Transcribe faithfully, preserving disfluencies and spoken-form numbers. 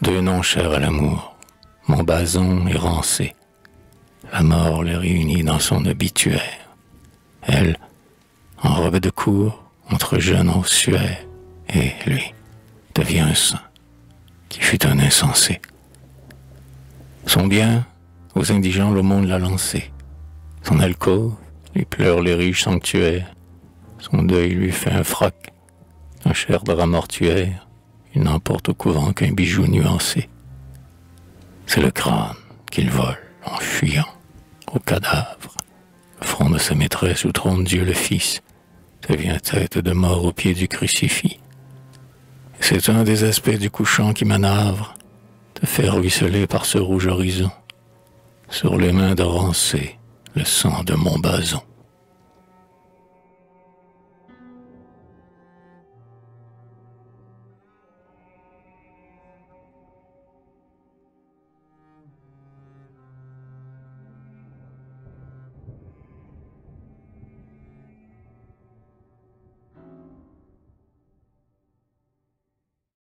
Deux noms chers à l'amour, Montbazon et Rancé. La mort les réunit dans son obituaire. Elle, en robe de cour, entre jeunes ossuaires, et lui, devient un saint, qui fut un insensé. Son bien, aux indigents l'aumône l'a lancé. Son alcôve, lui pleure les riches sanctuaires. Son deuil lui fait un froc, un cher drap mortuaire. Il n'emporte au couvent qu'un bijou nuancé. C'est le crâne qu'il vole en fuyant au cadavre. Le front de sa maîtresse où trône Dieu le Fils devient tête de mort au pied du crucifix. C'est un des aspects du couchant qui manavre de faire ruisseler par ce rouge horizon sur les mains de Rancé le sang de Montbazon.